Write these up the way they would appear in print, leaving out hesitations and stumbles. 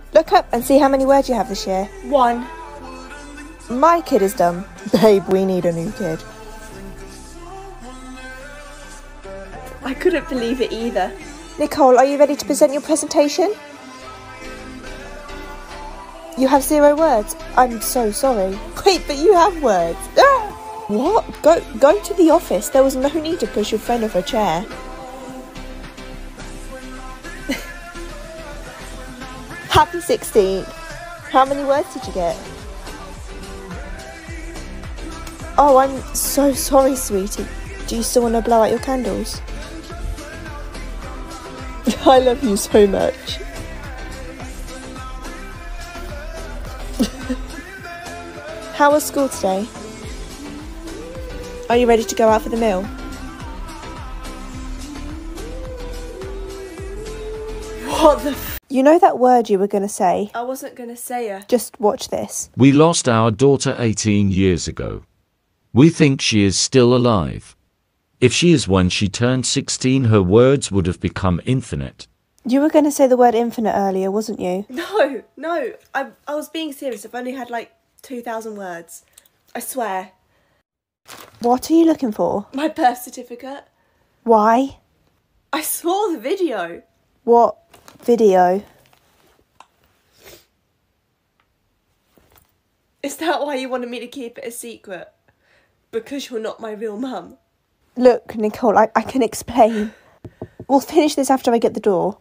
Look up and see how many words you have this year. 1. My kid is dumb. Babe, we need a new kid. I couldn't believe it either. Nicole, are you ready to present your presentation? You have 0 words. I'm so sorry. Wait, but you have words. Ah! What? Go to the office. There was no need to push your friend off a chair. Happy 16th. How many words did you get? Oh, I'm so sorry, sweetie. Do you still want to blow out your candles? I love you so much. How was school today? Are you ready to go out for the meal? What the You know that word you were going to say? I wasn't going to say her. Just watch this. We lost our daughter 18 years ago. We think she is still alive. If she is when she turned 16, her words would have become infinite. You were going to say the word infinite earlier, wasn't you? No. I was being serious. I've only had like 2,000 words. I swear. What are you looking for? My birth certificate. Why? I saw the video. What video? Is that why you wanted me to keep it a secret? Because you're not my real mum. Look, Nicole, I can explain. We'll finish this after I get the door.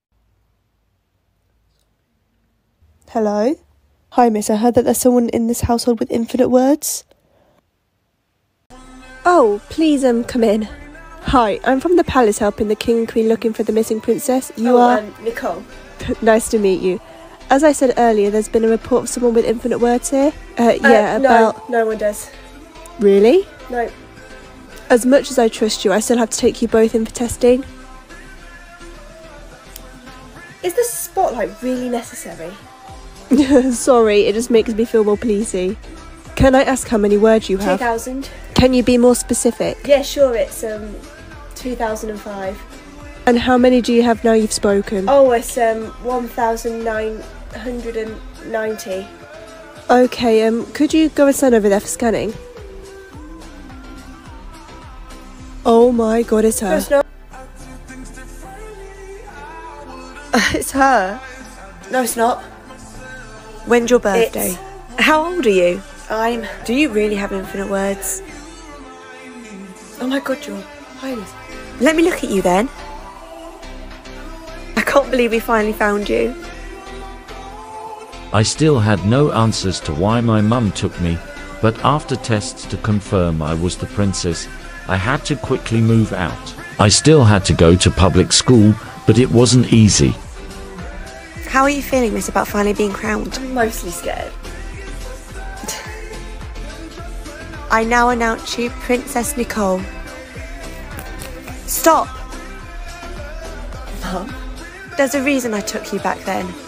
Hello? Hi, miss. I heard that there's someone in this household with infinite words. Oh, please, come in. Hi, I'm from the palace helping the king and queen looking for the missing princess. You are... Nicole. Nice to meet you. As I said earlier, there's been a report of someone with infinite words here. About... No one does. Really? No. As much as I trust you, I still have to take you both in for testing. Is the spotlight really necessary? Sorry, it just makes me feel more pleasy. Can I ask how many words you have? 2,000. Can you be more specific? Yeah, sure, it's 2005. And how many do you have now you've spoken? Oh, it's 1,990. Okay, could you go and stand over there for scanning? Oh my god, it's her. No, it's not. It's her. No, it's not. When's your birthday? How old are you? Do you really have infinite words? Oh my god, Your Highness. Let me look at you then. I can't believe we finally found you. I still had no answers to why my mum took me, but after tests to confirm I was the princess, I had to quickly move out. I still had to go to public school, but it wasn't easy. How are you feeling, miss, about finally being crowned? I'm mostly scared. I now announce you Princess Nicole. Stop! Mum? There's a reason I took you back then.